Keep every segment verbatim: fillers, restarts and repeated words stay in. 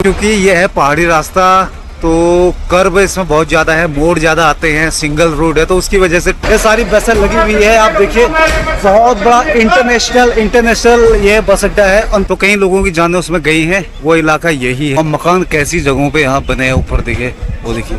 क्योंकि ये है पहाड़ी रास्ता तो कर्व इसमें बहुत ज्यादा है, मोड़ ज्यादा आते हैं, सिंगल रोड है, तो उसकी वजह से ये सारी बसें लगी हुई है। आप देखिए बहुत बड़ा इंटरनेशनल इंटरनेशनल ये बस अड्डा है और तो कई लोगों की जाने उसमें गई है। वो इलाका यही है और मकान कैसी जगहों पे यहाँ बने हैं, ऊपर देखिए वो देखिए।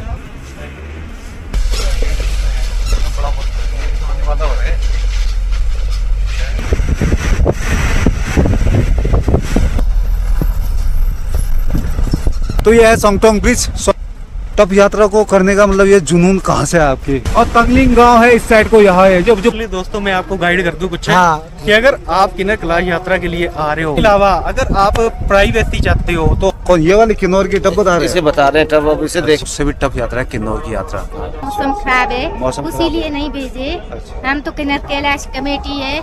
तो ये है सोंगटोंग ब्रिज। टप यात्रा को करने का मतलब ये जुनून कहाँ से है आपकी? और तंगलिंग गांव है इस साइड को, यहाँ है जो जो दोस्तों मैं आपको गाइड कर दूं कुछ हाँ। कि अगर आप किन्नर कैलाश यात्रा के लिए आ रहे हो, अलावा अगर आप प्राइवेसी चाहते हो तो कौन ये वाली किन्नौर की टप बता रहे इसे बता रहे हैं टप, अब इसे देख। उससे भी टप यात्रा है किन्नौर की यात्रा। मौसम खराब है, मौसम इसीलिए नहीं भेजे। हम तो किन्नर कैलाश कमेटी है।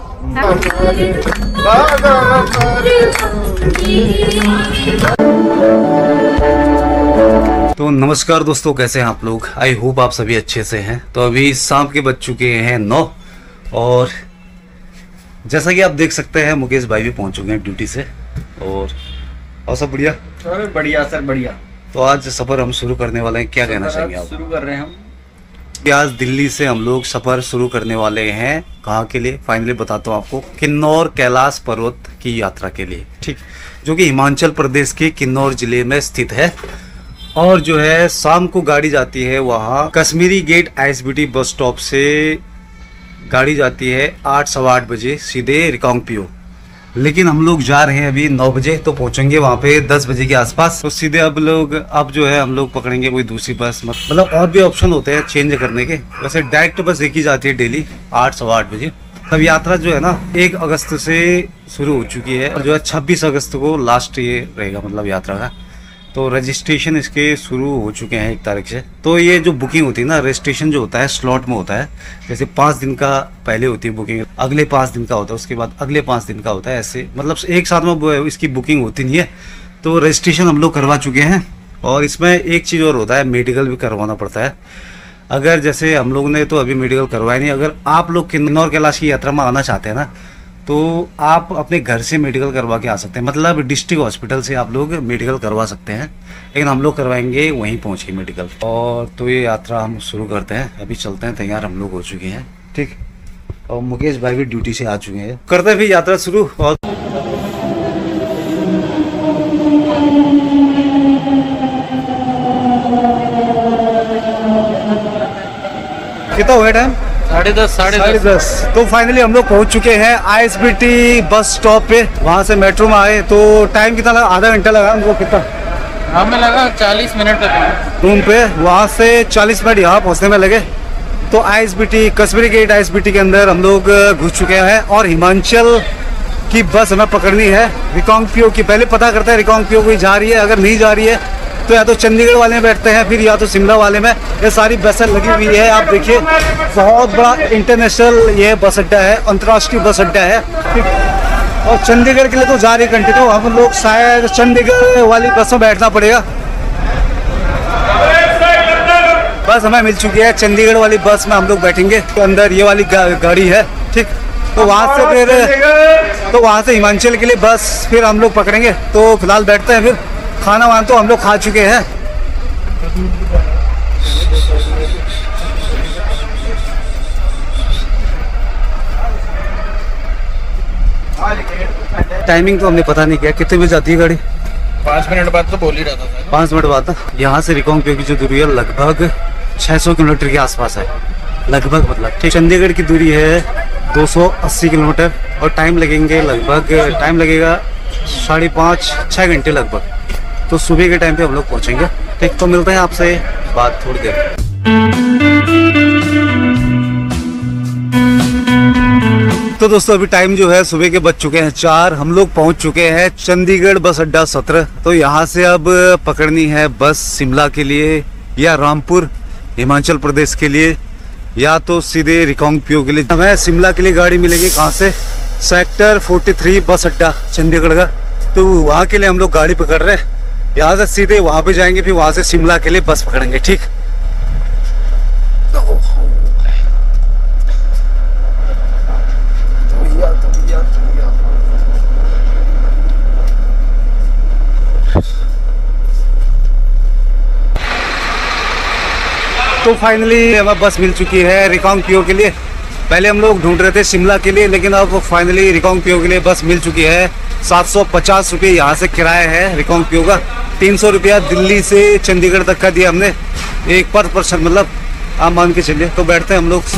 तो नमस्कार दोस्तों, कैसे हैं आप लोग? आई होप आप सभी अच्छे से हैं। तो अभी शाम के बज चुके हैं नौ और जैसा कि आप देख सकते हैं मुकेश भाई भी पहुंच चुके हैं ड्यूटी से। और और सब बढ़िया? अरे बढ़िया सर बढ़िया। तो आज सफर हम शुरू करने वाले हैं, क्या कहना चाहेंगे आप? शुरू कर रहे हैं हम आज दिल्ली से हम लोग सफर शुरू करने वाले हैं। कहाँ के लिए फाइनली बताता हूँ आपको, किन्नौर कैलाश पर्वत की यात्रा के लिए, ठीक, जो कि हिमाचल प्रदेश के किन्नौर जिले में स्थित है। और जो है शाम को गाड़ी जाती है वहाँ Kashmiri Gate ISBT bus stop से गाड़ी जाती है आठ सवा आठ बजे सीधे रिकांगपिओ। लेकिन हम लोग जा रहे हैं अभी नौ बजे, तो पहुंचेंगे वहाँ पे दस बजे के आसपास। तो सीधे अब लोग अब जो है हम लोग पकड़ेंगे कोई दूसरी बस, मतलब और भी ऑप्शन होते हैं चेंज करने के। वैसे डायरेक्ट बस एक ही जाती है डेली आठ सवा आठ बजे। तब यात्रा जो है ना एक अगस्त से शुरू हो चुकी है और जो है छब्बीस अगस्त को लास्ट ये रहेगा मतलब यात्रा का। तो रजिस्ट्रेशन इसके शुरू हो चुके हैं एक तारीख से। तो ये जो बुकिंग होती है ना, रजिस्ट्रेशन जो होता है स्लॉट में होता है। जैसे पाँच दिन का पहले होती है बुकिंग, अगले पाँच दिन का होता है, उसके बाद अगले पाँच दिन का होता है, ऐसे मतलब एक साथ में इसकी बुकिंग होती नहीं है। तो रजिस्ट्रेशन हम लोग करवा चुके हैं। और इसमें एक चीज़ और होता है, मेडिकल भी करवाना पड़ता है। अगर जैसे हम लोग ने तो अभी मेडिकल करवाया नहीं, अगर आप लोग किन्नौर कैलाश की यात्रा में आना चाहते हैं ना, तो आप अपने घर से मेडिकल करवा के आ सकते हैं। मतलब डिस्ट्रिक्ट हॉस्पिटल से आप लोग मेडिकल करवा सकते हैं, लेकिन हम लोग करवाएंगे वहीं पहुंच के मेडिकल। और तो ये यात्रा हम शुरू करते हैं, अभी चलते हैं, तैयार हम लोग हो चुके हैं, ठीक। और मुकेश भाई भी ड्यूटी से आ चुके हैं, करते हैं फिर यात्रा शुरू। और कितना हुआ टाइम? साढ़े दस साढ़े साढ़े दस। तो फाइनली हम लोग पहुंच चुके हैं आईएसबीटी बस स्टॉप पे। वहां से मेट्रो में आए तो टाइम कितना लगा? आधा घंटा लगा हमको। कितना? हमें लगा चालीस मिनट तक रूम पे, वहां से चालीस मिनट यहाँ पहुंचने में लगे। तो आईएसबीटी कश्मीरी गेट आईएसबीटी के अंदर हम लोग घुस चुके हैं और हिमाचल की बस हमें पकड़नी है रिकांगपिओ की। पहले पता करते हैं रिकांगपिओ कोई जा रही है, अगर नहीं जा रही है तो या तो चंडीगढ़ वाले में बैठते हैं, फिर या तो शिमला वाले में। ये सारी बसें लगी हुई है, आप देखिए बहुत बड़ा इंटरनेशनल ये बस अड्डा है, अंतर्राष्ट्रीय बस अड्डा है। और चंडीगढ़ के लिए तो जा रही कंटिन्यू, हम लोग शायद चंडीगढ़ वाली बस में बैठना पड़ेगा। बस हमें मिल चुकी है, चंडीगढ़ वाली बस में हम लोग बैठेंगे। तो अंदर ये वाली गा, गाड़ी है, ठीक। तो वहाँ से फिर तो वहाँ से हिमाचल के लिए बस फिर हम लोग पकड़ेंगे। तो फिलहाल बैठते हैं, फिर खाना वाना तो हम लोग खा चुके हैं। टाइमिंग तो हमने पता नहीं किया, कितने बजे जाती है गाड़ी? पाँच मिनट बाद तो बोल ही रहा था। पाँच मिनट बाद। यहाँ से रिकांगपिओ की जो दूरी है लगभग छह सौ किलोमीटर के आसपास है, लगभग, मतलब ठीक। चंडीगढ़ की दूरी है दो सौ अस्सी किलोमीटर और टाइम लगेंगे लगभग टाइम लगेगा साढ़े पाँच छः घंटे लगभग। तो सुबह के टाइम पे हम लोग पहुंचेंगे, ठीक। तो मिलते हैं आपसे बात थोड़ी देर। तो दोस्तों अभी टाइम जो है सुबह के बज चुके हैं चार। हम लोग पहुंच चुके हैं चंडीगढ़ बस अड्डा सत्रह। तो यहाँ से अब पकड़नी है बस शिमला के लिए या रामपुर हिमाचल प्रदेश के लिए, या तो सीधे रिकांगपिओ के लिए। हमें शिमला के लिए गाड़ी मिलेगी कहाँ से? सेक्टर तैंतालीस बस अड्डा चंडीगढ़ का। तो वहाँ के लिए हम लोग गाड़ी पकड़ रहे हैं। यहाँ से सीधे वहाँ पे जाएंगे, फिर वहाँ से शिमला के लिए बस पकड़ेंगे, ठीक। तो फाइनली हमें बस मिल चुकी है रिकांगपिओ के लिए। पहले हम लोग ढूंढ रहे थे शिमला के लिए, लेकिन अब फाइनली रिकांगपिओ के लिए बस मिल चुकी है। सात सौ पचास रुपये यहाँ से किराया है रिकांगपिओ का। तीन सौ रुपया दिल्ली से चंडीगढ़ तक का दिया हमने एक पर पर्सन, मतलब आप मान के चलिए। तो बैठते हैं हम लोग।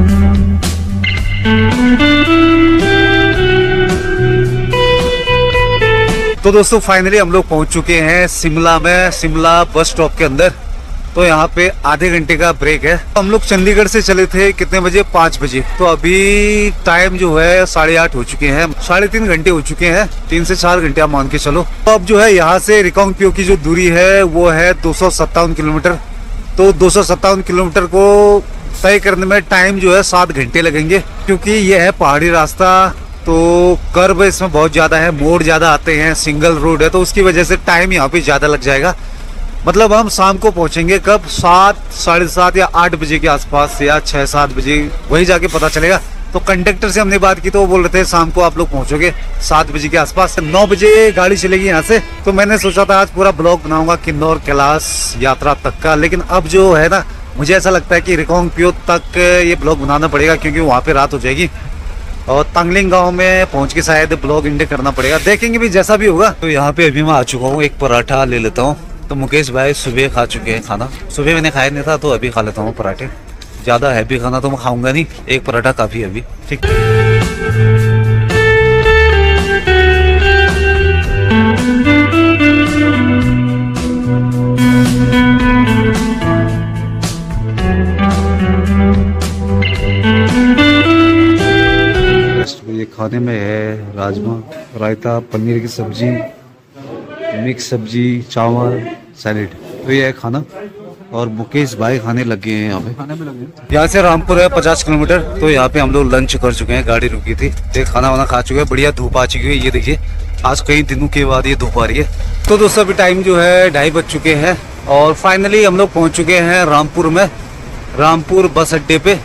तो दोस्तों फाइनली हम लोग पहुंच चुके हैं शिमला में, शिमला बस स्टॉप के अंदर। तो यहाँ पे आधे घंटे का ब्रेक है। हम लोग चंडीगढ़ से चले थे कितने बजे? पाँच बजे। तो अभी टाइम जो है साढ़े आठ हो चुके हैं, साढ़े तीन घंटे हो चुके हैं, तीन से चार घंटे आप मान के चलो। तो अब जो है यहाँ से रिकांगपिओ की जो दूरी है वो है दो सौ सत्तावन किलोमीटर। तो दो सौ सत्तावन किलोमीटर को तय करने में टाइम जो है सात घंटे लगेंगे, क्योंकि ये है पहाड़ी रास्ता। तो कर्व इसमें बहुत ज़्यादा है, मोड़ ज़्यादा आते हैं, सिंगल रोड है, तो उसकी वजह से टाइम यहाँ पे ज़्यादा लग जाएगा। मतलब हम शाम को पहुँचेंगे कब? सात साढ़े सात या आठ बजे के आसपास, या छः सात बजे, वही जाके पता चलेगा। तो कंडक्टर से हमने बात की तो वो बोल रहे थे शाम को आप लोग पहुँचोगे सात बजे के आसपास। नौ बजे गाड़ी चलेगी यहाँ से। तो मैंने सोचा था आज पूरा ब्लॉग बनाऊंगा किन्नौर कैलाश यात्रा तक का, लेकिन अब जो है ना, मुझे ऐसा लगता है कि रिकांगपिओ तक ये ब्लॉग बनाना पड़ेगा, क्योंकि वहाँ पे रात हो जाएगी और तांगलिंग गांव में पहुंच के शायद ब्लॉग इंड करना पड़ेगा। देखेंगे भी जैसा भी होगा। तो यहाँ पे अभी मैं आ चुका हूँ, एक पराठा ले लेता हूँ। तो मुकेश भाई सुबह खा चुके हैं खाना, सुबह मैंने खाया नहीं था, तो अभी खा लेता हूँ पराठे। ज़्यादा हैवी खाना तो मैं खाऊंगा नहीं, एक पराठा काफ़ी है अभी। ठीक, ये खाने में है राजमा, रायता, पनीर की सब्जी, मिक्स सब्जी, चावल, सैलेड। तो ये है खाना। और मुकेश भाई खाने लगे हैं यहाँ पे, खाने में लगे। यहाँ से रामपुर है पचास किलोमीटर। तो यहाँ पे हम लोग लंच कर चुके हैं, गाड़ी रुकी थी, एक खाना वाना खा चुके हैं। बढ़िया धूप आ चुकी है, ये देखिए आज कई दिनों के बाद ये धूप आ रही है। तो दोस्तों अभी टाइम जो है ढाई बज चुके हैं और फाइनली हम लोग पहुँच चुके हैं रामपुर में, रामपुर बस अड्डे पे।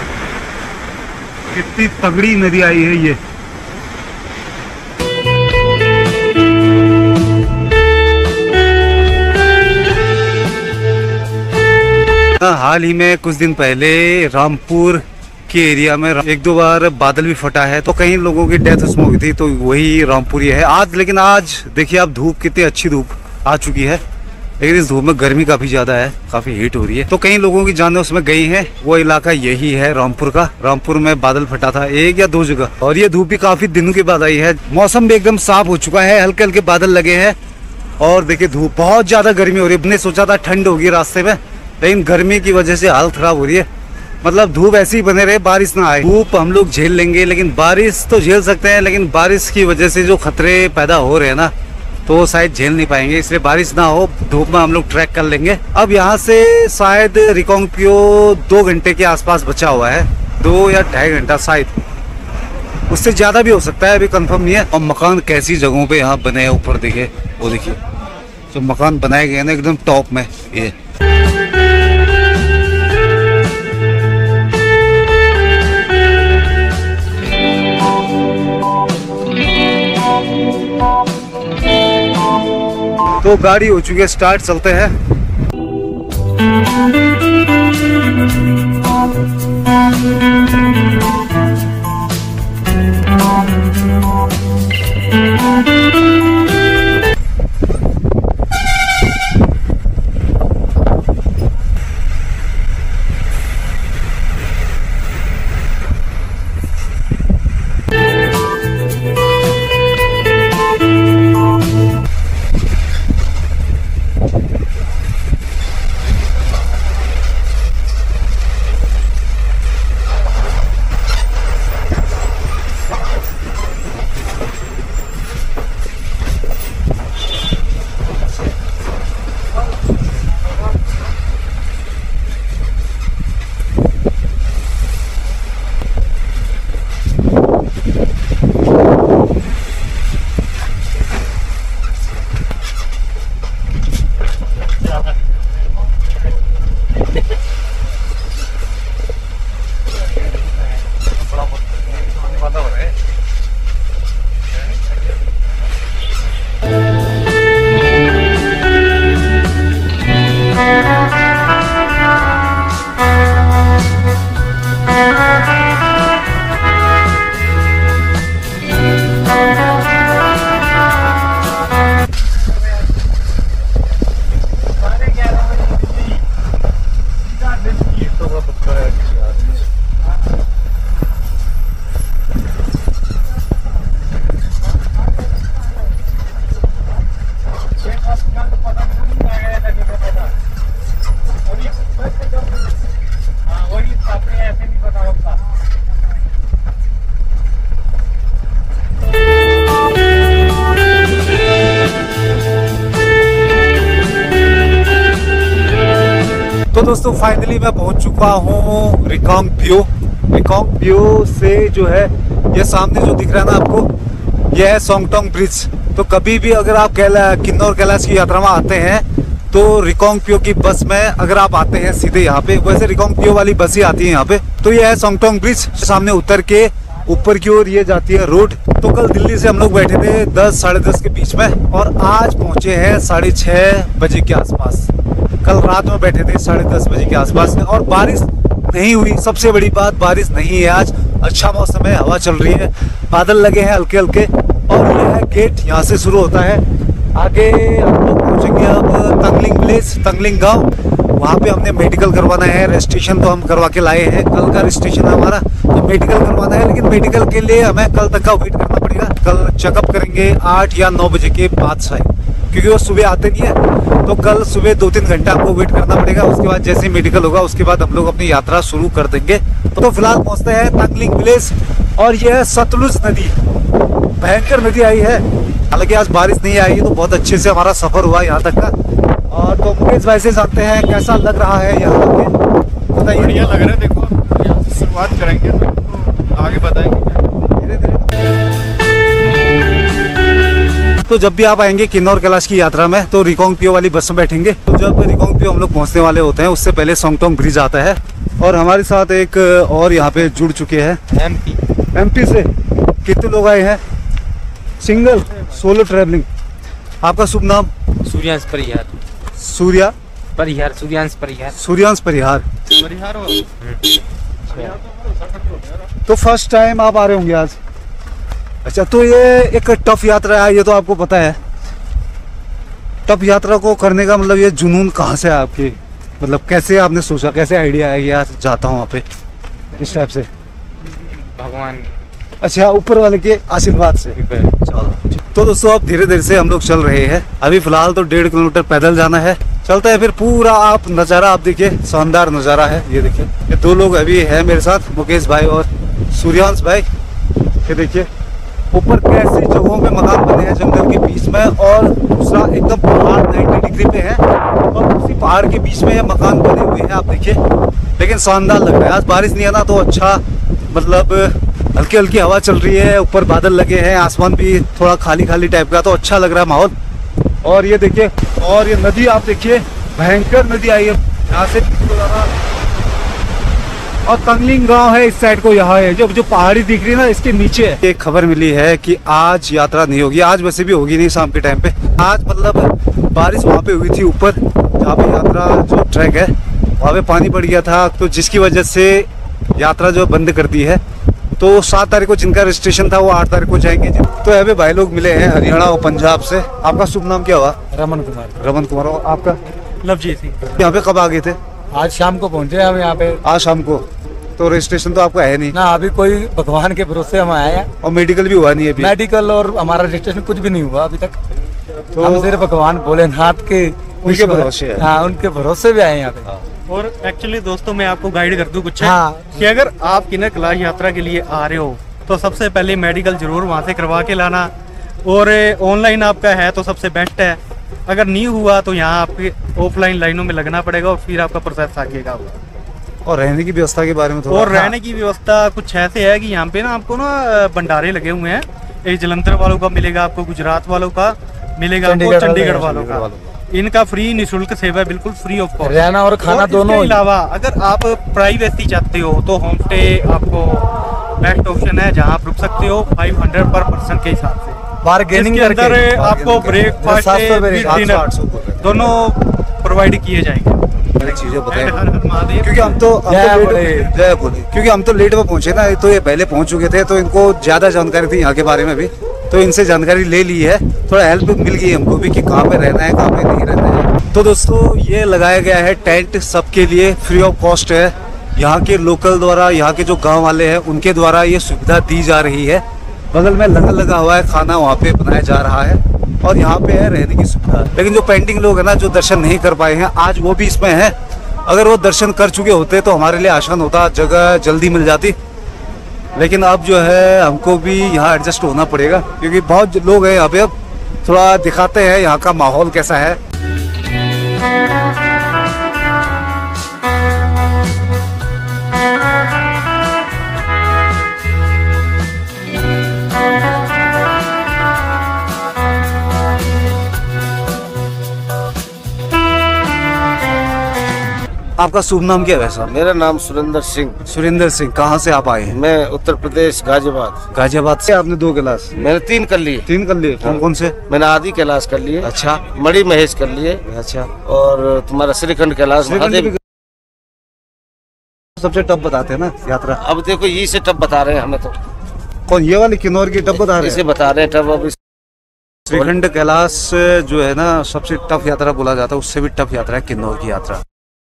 कितनी तगड़ी नदी आई है ये। हाल ही में कुछ दिन पहले रामपुर के एरिया में एक दो बार बादल भी फटा है, तो कई लोगों की डेथ उसमें हुई थी। तो वही रामपुर ही है आज। लेकिन आज देखिए आप, धूप कितनी अच्छी धूप आ चुकी है, लेकिन इस धूप में गर्मी काफी ज्यादा है, काफी हीट हो रही है। तो कई लोगों की जानें उसमें गई हैं। वो इलाका यही है रामपुर का। रामपुर में बादल फटा था एक या दो जगह, और ये धूप भी काफी दिनों के बाद आई है। मौसम भी एकदम साफ हो चुका है, हल्के हल्के बादल लगे हैं। और देखिए धूप, बहुत ज्यादा गर्मी हो रही है। हमने सोचा था ठंड होगी रास्ते में, लेकिन गर्मी की वजह से हालत खराब हो रही है। मतलब धूप ऐसी ही बने रहे, बारिश ना आए। धूप हम लोग झेल लेंगे, लेकिन बारिश तो झेल सकते हैं, लेकिन बारिश की वजह से जो खतरे पैदा हो रहे हैं ना, तो शायद झेल नहीं पाएंगे। इसलिए बारिश ना हो, धूप में हम लोग ट्रैक कर लेंगे। अब यहाँ से शायद रिकांगपिओ दो घंटे के आसपास बचा हुआ है, दो या ढाई घंटा शायद, उससे ज्यादा भी हो सकता है, अभी कंफर्म नहीं है। और मकान कैसी जगहों पे यहाँ बने हैं, ऊपर देखिए, वो देखिए जो मकान बनाए गए हैं ना एकदम टॉप में। ये तो गाड़ी हो चुकी है स्टार्ट, चलते हैं। तो दोस्तों फाइनली मैं पहुंच चुका हूँ रिकांगपियो। रिकांगपियो से जो है ये सामने जो दिख रहा है ना आपको, यह है सोंगटोंग ब्रिज। तो कभी भी अगर आप कैला किन्नौर कैलाश की यात्रा में आते हैं तो रिकांगपियो की बस में अगर आप आते हैं सीधे यहाँ पे, वैसे रिकांगपियो वाली बस ही आती है यहाँ पे। तो ये है सोंगटोंग ब्रिज, सामने उतर के ऊपर की ओर ये जाती है रोड। तो कल दिल्ली से हम लोग बैठे थे दस साढ़े दस के बीच में और आज पहुंचे हैं साढ़े छः बजे के आसपास। कल रात में बैठे थे साढ़े दस बजे के आसपास और बारिश नहीं हुई। सबसे बड़ी बात, बारिश नहीं है आज, अच्छा मौसम है, हवा चल रही है, बादल लगे हैं हल्के हल्के। और ये है गेट, यहाँ से शुरू होता है। आगे हम लोग पहुँचेंगे अब तंगलिंग विलेज, तंगलिंग गांव। वहाँ पे हमने मेडिकल करवाना है। रजिस्ट्रेशन तो हम करवा के लाए हैं, कल का रजिस्ट्रेशन है हमारा, तो मेडिकल करवाना है। लेकिन मेडिकल के लिए हमें कल तक का वेट करना पड़ेगा। कल चेकअप करेंगे आठ या नौ बजे के बाद शायद, क्योंकि वो सुबह आते नहीं है। तो कल सुबह दो तीन घंटा हमको वेट करना पड़ेगा। उसके बाद जैसे ही मेडिकल होगा उसके बाद हम लोग अपनी यात्रा शुरू कर देंगे। तो फिलहाल पहुँचते हैं तंगलिंग विलेज। और यह है सतलुज नदी, भयंकर नदी आई है। हालांकि आज बारिश नहीं आई तो बहुत अच्छे से हमारा सफर हुआ यहाँ तक का। और तो मुकेश भाई से जानते हैं कैसा लग रहा है यहाँ पे, बताइए। बढ़िया लग रहा है। देखो यहाँ से शुरुआत करेंगे तो आगे बताएंगे धीरे धीरे। तो जब भी आप आएंगे किन्नौर कैलाश की यात्रा में तो रिकांगपियो वाली बस में बैठेंगे। तो जब रिकांगपियो हम लोग पहुँचने वाले होते हैं उससे पहले सोंगटोंग ब्रिज आता है। और हमारे साथ एक और यहाँ पे जुड़ चुके हैं एमपी एमपी से। कितने लोग आए हैं? Single, solo travelling. आपका शुभ नाम? सूर्यांश परिहार। सूर्या परिहार सूर्यांश परिहार सूर्यांश परिहार। परिहार हो। तो फर्स्ट टाइम आप आ रहे होंगे आज? अच्छा, तो ये एक टफ यात्रा है, ये तो आपको पता है। टफ यात्रा को करने का मतलब ये जुनून कहाँ से है आपकी? मतलब कैसे आपने सोचा, कैसे आइडिया है कि यार जाता हूँ वहाँ पे इस टाइप से? भगवान। अच्छा, ऊपर वाले के आशीर्वाद से। चलो, तो दोस्तों अब धीरे धीरे से हम लोग चल रहे हैं। अभी फिलहाल तो डेढ़ किलोमीटर पैदल जाना है। चलते हैं फिर। पूरा आप नज़ारा आप देखिए, शानदार नज़ारा है। ये देखिए, ये दो लोग अभी है मेरे साथ, मुकेश भाई और सूर्यांश भाई। ये देखिए ऊपर कैसी जगहों में मकान बने हैं जंगल के बीच में, और दूसरा एकदम पहाड़ नब्बे डिग्री पे है और उसी पहाड़ के बीच में ये मकान बने हुए हैं, आप देखिए। लेकिन शानदार लग रहा है। आज बारिश नहीं है ना, तो अच्छा, मतलब हल्की हल्की हवा चल रही है, ऊपर बादल लगे हैं, आसमान भी थोड़ा खाली खाली टाइप का, तो अच्छा लग रहा है माहौल। और ये देखिए, और ये नदी आप देखिए, भयंकर नदी आई है यहाँ से। और तंगलिंग गांव है इस साइड को, यहाँ है जो जो पहाड़ी दिख रही है ना, इसके नीचे है। एक खबर मिली है कि आज यात्रा नहीं होगी। आज वैसे भी होगी नहीं शाम के टाइम पे। आज मतलब बारिश वहाँ पे हुई थी ऊपर, जहाँ पे यात्रा जो ट्रैक है वहाँ पे पानी पड़ गया था, तो जिसकी वजह से यात्रा जो बंद कर दी है। तो सात तारीख को जिनका रजिस्ट्रेशन था वो आठ तारीख को जाएंगे। तो अभी भाई लोग मिले हैं हरियाणा और पंजाब से। आपका शुभ नाम क्या हुआ? रमन कुमार। रमन कुमार। और आपका? लवजीत सिंह। यहाँ पे कब आ गए थे? आज शाम को पहुंचे हम यहाँ पे। आज शाम को? तो रजिस्ट्रेशन तो आपका है नहीं ना, अभी कोई भगवान के भरोसे हम आए हैं। और मेडिकल भी हुआ नहीं अभी? मेडिकल और हमारा रजिस्ट्रेशन कुछ भी नहीं हुआ अभी तक। तो हम सिर्फ भगवान भोलेनाथ के उनके भरोसे है। हाँ, उनके भरोसे भी आए यहाँ पे। और एक्चुअली दोस्तों मैं आपको गाइड कर दूं कुछ, हाँ। कि अगर आप किन्नौर कैलाश यात्रा के लिए आ रहे हो तो सबसे पहले मेडिकल जरूर वहाँ से करवा के लाना। और ऑनलाइन आपका है तो सबसे बेस्ट है। अगर नहीं हुआ तो यहाँ आपके ऑफलाइन लाइनों में लगना पड़ेगा और फिर आपका प्रोसेस आगेगा। और रहने की व्यवस्था के बारे में थोड़ा? और रहने की व्यवस्था कुछ ऐसे है कि यहाँ पे ना आपको ना भंडारे लगे हुए हैं। एक जलंधर वालों का मिलेगा, आपको गुजरात वालों का मिलेगा, आपको चंडीगढ़ वालों का। इनका फ्री निःशुल्क सेवा है, बिल्कुल फ्री ऑफ कॉस्ट। रहना और खाना और दोनों। इसके अलावा अगर आप प्राइवेसी चाहते हो तो होम स्टे आपको बेस्ट ऑप्शन है, जहाँ आप रुक सकते हो पाँच सौ पर पर्सन के हिसाब से। बार्गेनिंग इसके अंदर करके आपको ब्रेकफास्ट डिनर दोनों प्रोवाइड किए जाएंगे। चीजें बताएं, हर हर महादेव। क्योंकि हम तो हम जय तो बोले। लेट जय बोले क्योंकि हम तो लेट में पहुंचे ना, तो ये पहले पहुंच चुके थे, तो इनको ज्यादा जानकारी थी यहाँ के बारे में भी, तो इनसे जानकारी ले ली है। थोड़ा हेल्प मिल गई हमको भी कि कहाँ पे रहना है, कहाँ पे नहीं रहना है। तो दोस्तों ये लगाया गया है टेंट, सबके लिए फ्री ऑफ कॉस्ट है। यहाँ के लोकल द्वारा, यहाँ के जो गाँव वाले हैं उनके द्वारा ये सुविधा दी जा रही है। बगल में लंगर लगा हुआ है, खाना वहाँ पे बनाया जा रहा है और यहाँ पे है रहने की सुविधा। लेकिन जो पेंडिंग लोग हैं ना, जो दर्शन नहीं कर पाए हैं, आज वो भी इसमें है। अगर वो दर्शन कर चुके होते तो हमारे लिए आसान होता, जगह जल्दी मिल जाती। लेकिन अब जो है हमको भी यहाँ एडजस्ट होना पड़ेगा, क्योंकि बहुत लोग हैं यहाँ पे। अब थोड़ा दिखाते हैं यहाँ का माहौल कैसा है। आपका शुभ नाम क्या है वैसा? मेरा नाम सुरेंद्र सिंह। सुरेंद्र सिंह। कहाँ से आप आए हैं? मैं उत्तर प्रदेश गाजियाबाद। गाजियाबाद से। आपने दो क्लास? मैंने तीन कर लिए। तीन कर लिए? कौन कौन से? मैंने आदि कैलाश कर लिए। अच्छा। मणि महेश कर लिए। अच्छा। और तुम्हारा श्रीखंड कैलाश महादेव। सबसे टफ बताते हैं ना यात्रा। अब देखो ये से टफ बता रहे हैं हमें तो। कौन ये वाली किन्नौर की टफ बता रहे हैं? इसे बता रहे हैं टफ। अब श्रीखंड कैलाश जो है ना सबसे टफ यात्रा बोला जाता है, उससे भी टफ यात्रा है किन्नौर की यात्रा।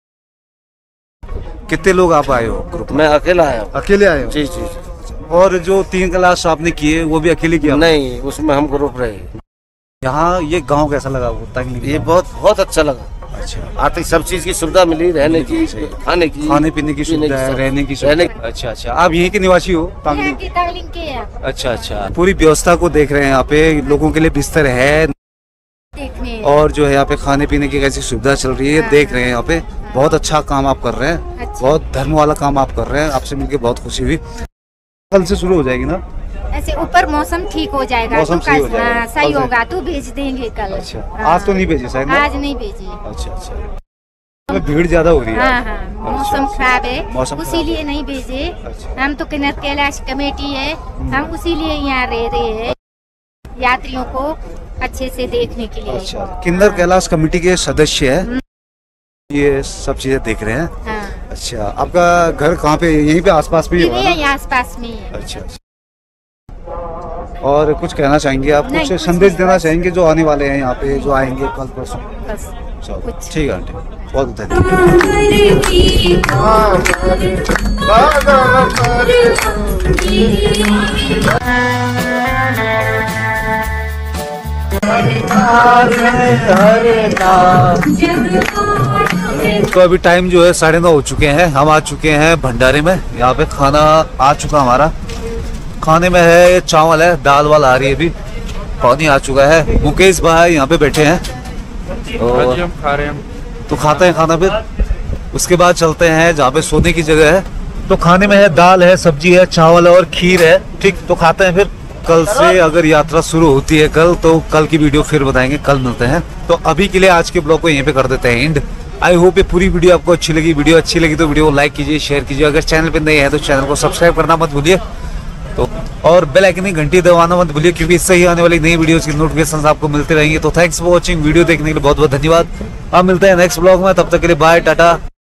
कितने लोग आप आए हो ग्रुप? मैं अकेला आया हूँ। अकेले आए हो? जी जी जी। और जो तीन क्लास आपने किए वो भी अकेले किया? नहीं, उसमें हम ग्रुप रहे। यहाँ ये गांव कैसा लगा? ये बहुत बहुत अच्छा लगा। अच्छा। आते सब चीज की सुविधा मिली, रहने की, खाने की, खाने पीने की सुविधा है, रहने की सुविधा। अच्छा अच्छा। आप यहीं के निवासी हो? यहाँ की तांगलिंग के हैं। अच्छा अच्छा। पूरी व्यवस्था को देख रहे हैं यहाँ पे, लोगों के लिए बिस्तर है देखने और जो है यहाँ पे खाने पीने की कैसी सुविधा चल रही है देख रहे हैं यहाँ पे। बहुत अच्छा काम आप कर रहे हैं। अच्छा। बहुत धर्म वाला काम आप कर रहे हैं। आपसे मिलकर बहुत खुशी हुई। कल से शुरू हो जाएगी ना? ऐसे ऊपर मौसम ठीक हो जाएगा मौसम तो सही हो कल- जाएगा। हाँ, सही कल से- होगा तो भेज देंगे कल। अच्छा। हाँ। आज तो नहीं भेजे शायद ना? आज नहीं भेजी। अच्छा अच्छा। भीड़ ज्यादा हो रही है। हाँ हाँ, मौसम खराब है, मौसम खराब है। उसीलिए नहीं भेजे। अच्छा। हम तो किन्नर कैलाश कमेटी है, हम उसीलिए यहाँ रह रहे हैं यात्रियों को अच्छे से देखने के लिए। अच्छा। किन्नर कैलाश कमेटी के सदस्य है, ये सब चीजें देख रहे हैं। हाँ। अच्छा। आपका घर कहाँ पे? यहीं पे आसपास में ही ये होगा भी ना? यहाँ आस पास में ही है। अच्छा अच्छा। और कुछ कहना चाहेंगे आप? नहीं, कुछ कुछ संदेश नहीं, देना बस। चाहेंगे जो आने वाले हैं यहाँ पे, जो आएंगे कल परसों? बस चलो कुछ ठीक है आंटी, बहुत धन्यवाद। तो अभी टाइम जो है साढ़े नौ हो चुके हैं। हम आ चुके हैं भंडारे में। यहाँ पे खाना आ चुका हमारा। खाने में है चावल है, दाल वाल आ रही है, अभी पानी आ चुका है। मुकेश भाई यहाँ पे बैठे हैं और हम खा रहे हैं। तो खाते हैं खाना, फिर उसके बाद चलते हैं जहाँ पे सोने की जगह है। तो खाने में है दाल है, सब्जी है, चावल है और खीर है। ठीक, तो खाते हैं फिर। कल से अगर यात्रा शुरू होती है कल, तो कल की वीडियो फिर बताएंगे, कल मिलते हैं। तो अभी के लिए आज के ब्लॉग को यहीं पे कर देते हैं एंड। आई होप ये पूरी वीडियो आपको अच्छी लगी। वीडियो अच्छी लगी तो वीडियो को लाइक कीजिए, शेयर कीजिए। अगर चैनल पे नए हैं तो चैनल को सब्सक्राइब करना मत भूलिए, तो और बेल आइकन की घंटी दबाना मत भूलिए, क्योंकि इससे ही आने वाली नई वीडियोस की नोटिफिकेशंस आपको मिलते रहेंगे। तो थैंक्स फॉर वॉचिंग। वीडियो देखने के लिए बहुत बहुत धन्यवाद। अब मिलते हैं नेक्स्ट ब्लॉग में, तब तक के लिए बाय, टाटा।